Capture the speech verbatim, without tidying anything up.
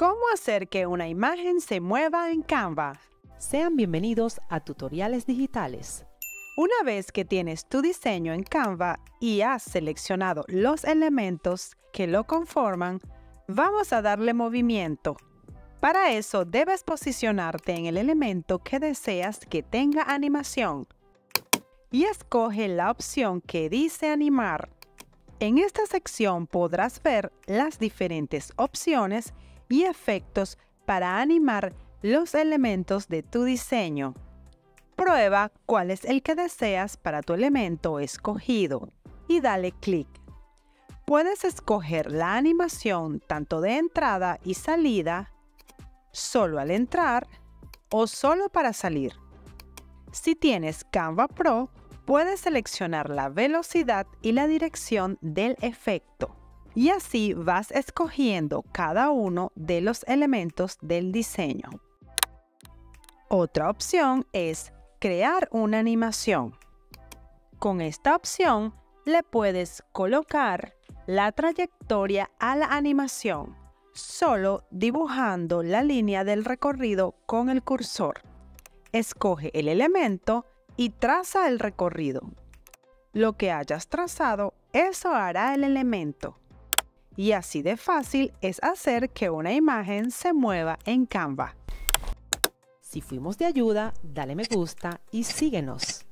¿Cómo hacer que una imagen se mueva en Canva? Sean bienvenidos a Tutoriales Digitales. Una vez que tienes tu diseño en Canva y has seleccionado los elementos que lo conforman, vamos a darle movimiento. Para eso debes posicionarte en el elemento que deseas que tenga animación y escoge la opción que dice animar. En esta sección podrás ver las diferentes opciones y efectos para animar los elementos de tu diseño. Prueba cuál es el que deseas para tu elemento escogido y dale clic. Puedes escoger la animación tanto de entrada y salida, solo al entrar o solo para salir. Si tienes Canva Pro, puedes seleccionar la velocidad y la dirección del efecto. Y así vas escogiendo cada uno de los elementos del diseño. Otra opción es crear una animación. Con esta opción le puedes colocar la trayectoria a la animación, solo dibujando la línea del recorrido con el cursor. Escoge el elemento y traza el recorrido. Lo que hayas trazado, eso hará el elemento. Y así de fácil es hacer que una imagen se mueva en Canva. Si fuimos de ayuda, dale me gusta y síguenos.